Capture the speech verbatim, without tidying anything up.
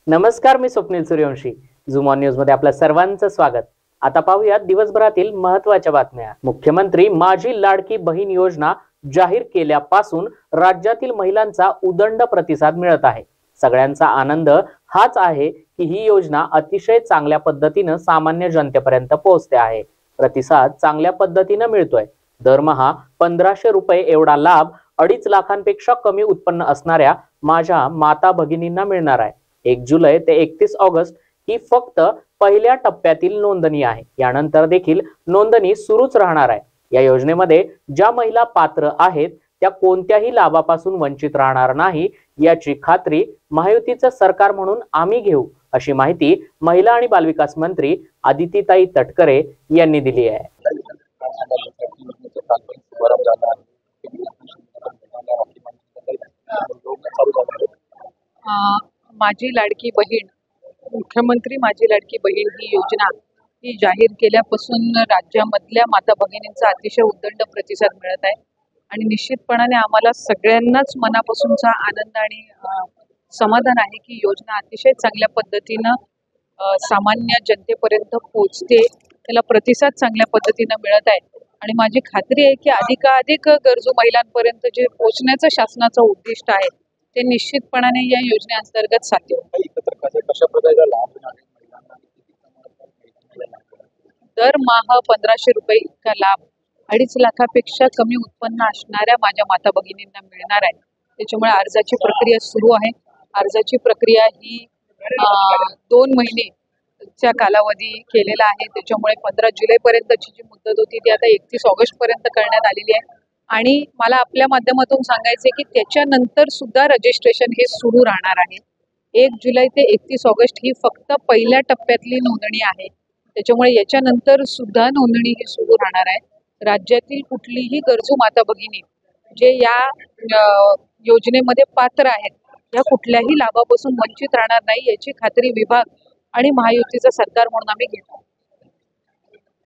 नमस्कार, मी Swapnil Suryavanshi. Zoom On News मध्ये आपल्या सर्वांचं स्वागत. आता पाहूया दिवसभरातील महत्त्वाच्या बातम्या. मुख्यमंत्री माझी लाडकी बहीण योजना जाहीर केल्यापासून राज्यातील महिलांचा उदंड प्रतिसाद मिळत आहे. सगळ्यांचा आनंद हाच आहे की ही योजना अतिशय चांगल्या पद्धतीने सामान्य जनतेपर्यंत पोहोचते आहे. प्रतिसाद चांगल्या पद्धतीने मिळतोय. दरमहा पंधराशे रुपये एवढा लाभ अडीच लाखांपेक्षा कमी उत्पन्न असणाऱ्या माझ्या माता भगिनींना मिळणार आहे. एक जुलै ते एकतीस ऑगस्ट ही फक्त पहिल्या टप्प्यातील नोंदणी आहे. यानंतर देखील नोंदणी सुरूच राहणार आहे. या योजनेमध्ये ज्या महिला पात्र आहेत त्या कोणत्याही लाभापासून वंचित राहणार नाही याची खात्री महायुतीचं सरकार म्हणून आम्ही घेऊ, अशी माहिती महिला आणि बालविकास मंत्री आदितीताई तटकरे यांनी दिली आहे. माझी लाडकी बहीण, मुख्यमंत्री माझी लाडकी बहीण ही योजना ही जाहीर केल्यापासून राज्यामधल्या माता भगिनींचा अतिशय उदंड प्रतिसाद मिळत आहे आणि निश्चितपणाने आम्हाला सगळ्यांनाच मनापासूनचा आनंद आणि समाधान आहे की योजना अतिशय चांगल्या पद्धतीनं सामान्य जनतेपर्यंत पोहोचते, त्याला प्रतिसाद चांगल्या पद्धतीनं मिळत आहे आणि माझी खात्री आहे की अधिकाधिक गरजू महिलांपर्यंत जे पोहोचण्याचं शासनाचं उद्दिष्ट आहे ते निश्चितपणाने या योजनेअंतर्गत साध्य होईल. दरमहा पंधराशे रुपये इतका लाभ अडीच लाखापेक्षा कमी उत्पन्न असणाऱ्या माझ्या माता भगिनींना मिळणार आहे. त्याच्यामुळे अर्जाची प्रक्रिया सुरू आहे. अर्जाची प्रक्रिया ही दोन महिनेच्या कालावधी केलेला आहे. त्याच्यामुळे पंधरा जुलै पर्यंतची जी मुदत होती ती आता एकतीस ऑगस्ट पर्यंत करण्यात आलेली आहे आणि मला आपल्या माध्यमातून सांगायचे की त्याच्यानंतर सुद्धा रजिस्ट्रेशन हे सुरू राहणार आहे. एक जुलै ते एकतीस ऑगस्ट ही फक्त पहिल्या टप्प्यातली नोंदणी आहे. त्याच्यामुळे याच्यानंतर सुद्धा नोंदणी ही सुरू राहणार आहे. राज्यातील कुठलीही गरजू माता भगिनी जे या योजनेमध्ये पात्र आहेत या कुठल्याही लाभापासून वंचित राहणार नाही याची खात्री विभाग आणि महायुतीचा सरकार म्हणून आम्ही घेतो.